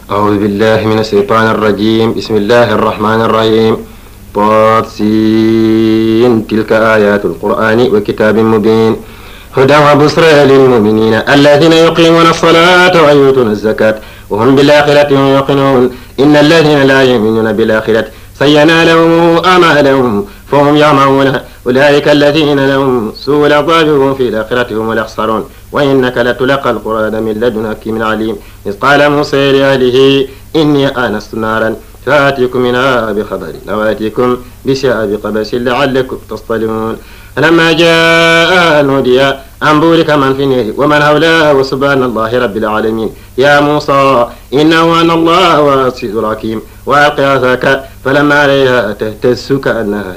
أعوذ بالله من الشيطان الرجيم. بسم الله الرحمن الرحيم. طاد سين تلك آيات القرآن وكتاب مبين هدى وبشرى للمؤمنين الذين يقيمون الصلاة ويؤتون الزكاة وهم بالآخرة هم يوقنون إن الذين لا يؤمنون بالآخرة سينالهم أعمالهم فهم يعملون أولئك الذين لهم سوء العذاب وهم في الآخرة هم الأخسرون وإنك لتلقى القرآن من لدن حكيم عليم إذ قال موسى لأهله إني آنست نارا فآتيكم منها بخبر أو آتيكم بشهاب قبس لعلكم تصطلون فلما جاء نودي أن بورك من في النار ومن حوله وسبحان الله رب العالمين يا موسى إنه أنا الله العزيز الحكيم وألقي عصاك فلما عليها تهتز كأنها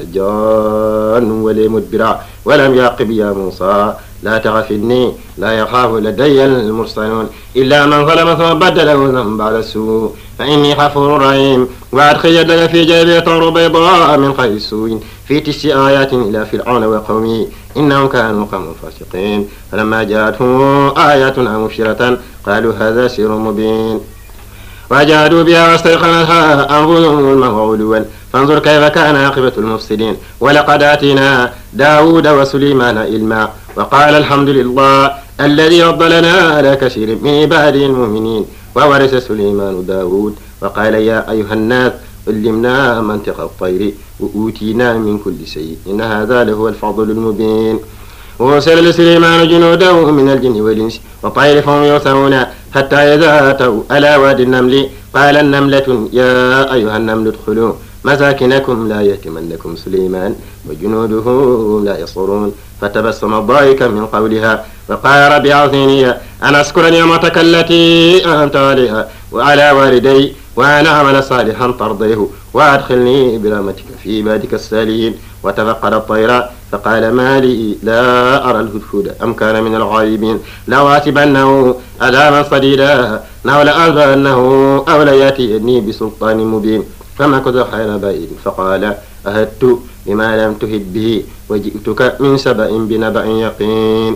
جان ولي مدبرا ولم يعقب يا موسى لا تخف إني لا يخاف لدي المرسلون إلا من ظلم ثم بدله ذنبا بعد السوء فإني غفور رحيم وأدخل يدك في جيبك تمر بيضاء من خير سوء في 9 آيات إلى فرعون وقومه إنهم كانوا قوما فاسقين فلما جاءتهم آياتنا مبشرة قالوا هذا سحر مبين وجادوا بها واستيقنتها أنفسهم ظلما وعلوا فانظر كيف كان عاقبة المفسدين ولقد آتينا داود وسليمان علما وقال الحمد لله الذي فضلنا على كثير من عباده المؤمنين وورث سليمان داود وقال يا أيها الناس علمنا منطق الطير وأوتينا من كل شيء إن هذا لهو الفضل المبين وأرسل لسليمان جنوده من الجن والإنس وطير فهم يوثرون حتى إذا أتوا على وادي النمل قال النملة يا أيها النمل ادخلوا مساكنكم لا يهتمنكم سليمان وجنوده لا يصرون فتبسم ضاحكا من قولها وقال رب أعطني أن أشكر نعمتك التي أنعمت عليها وعلى والدي وأن أعمل صالحا ترضيه وأدخلني برحمتك في عبادك الصالحين وتفقد الطير فقال ما لي لا أرى الهدهد أم كان من الغائبين لأعاتبنه عذابا شديدا أو لأذبحنه أو ليأتيني بسلطان مبين فمكث حين بعيد فقال أهدت بما لم تهد به وجئتك من سبأ بنبأ يقين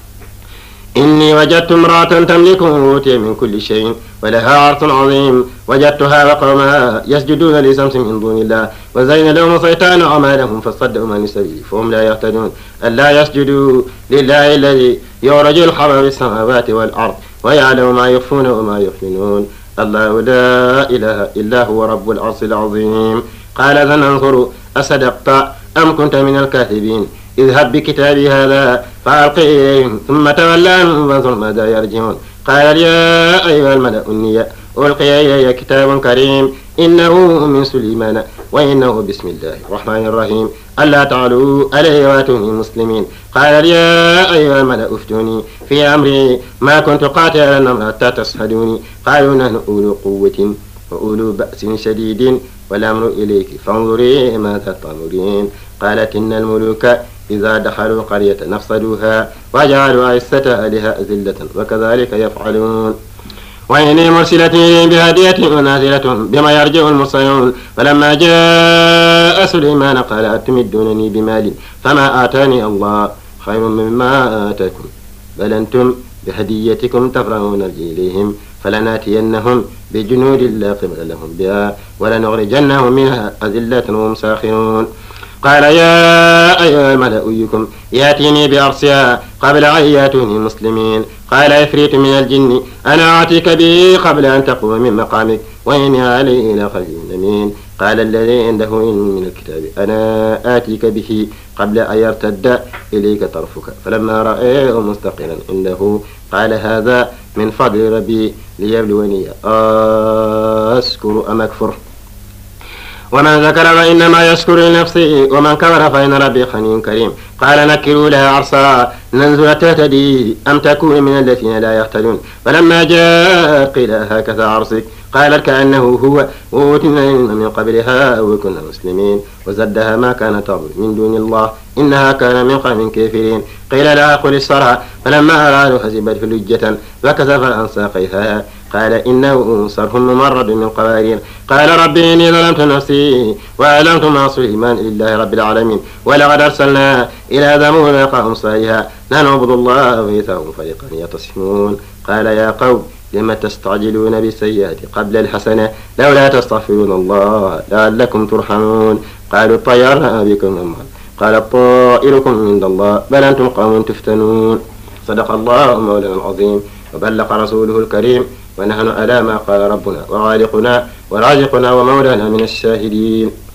إني وجدت امرأة تملكهم وأوتي من كل شيء ولها عرش عظيم وجدتها وقومها يسجدون لشمس من دون الله وزين لهم الشيطان أعمالهم فصدوا عن السبيل فهم لا يهتدون ألا يسجدوا لله الذي يعرج الحر في السماوات والأرض ويعلم ما يخفون وما يعلنون الله لا إله إلا هو رب العرش العظيم قال سننظر أصدقت أم كنت من الكاذبين اذهب بكتابي هذا فألقي إليهم ثم تولى عنهم فانظر ماذا يرجعون قال يا أيها الملأ إني ألقي إلي كتاب كريم إنه من سليمان وإنه بسم الله الرحمن الرحيم ألا تعلوا علي وأتوني مسلمين قال يا أيها الملأ افتوني في أمري ما كنت قاتلا أمرا حتى تشهدوني قالوا نحن أولو قوة وأولو بأس شديد والأمر إليك فانظري ماذا تأمرين قالت إن الملوك إذا دخلوا قرية نفسدوها وجعلوا عزة أهلها أذلة وكذلك يفعلون وإني مرسلة بهدية ونازلة بما يرجع المرسلون فلما جاء سليمان قال أتمدونني بمال فما آتاني الله خير مما آتاكم بل أنتم بهديتكم تفرحون إليهم فلناتينهم بجنود لا قبل لهم بها ولنخرجنهم منها أذلة وهم ساخرون قال يا أيها الملأ أيكم يأتيني بأرسها قبل أن يأتوني مسلمين قال عفريت من الجن أنا أعطيك به قبل أن تقوم من مقامك وإني عليه لقوي أمين قال الذي عنده علم من الكتاب أنا آتيك به قبل أن يرتد إليك طرفك فلما رأيه مستقلا عنده قال هذا من فضل ربي ليبلوني أشكر أم أكفر ومن ذكر فإنما يشكر لنفسه ومن كفر فإن ربي غني كريم قال نكروا لها عرصها ننظر تهتدي أم تكون من الذين لا يهتدون فلما جاء قيل هكذا عرصك قالت كأنه هو وأوتينا من قبلها وكنا مسلمين وزدها ما كانت تعبد من دون الله إنها كان من قوم كافرين قيل لها قل الصرع فلما أرادوا حسبت لجة وكسف عن ساقيها قال إنه صرح ممرد من قوارير قال ربي إني ظلمت نفسي وأعلمت مع سليمان لله رب العالمين ولقد أرسلنا إلى ثمود أخاهم صالحا نعبد الله وإيثاهم فريقا يتصمون قال يا قوم لم تستعجلون بالسيئات قبل الحسنة لولا تستغفرون الله لعلكم ترحمون قالوا طيرنا بكم قال طائركم عند الله بل أنتم قوم تفتنون صدق الله مولانا العظيم وبلغ رسوله الكريم ونحن على ما قال ربنا وخالقنا ورازقنا ومولانا من الشاهدين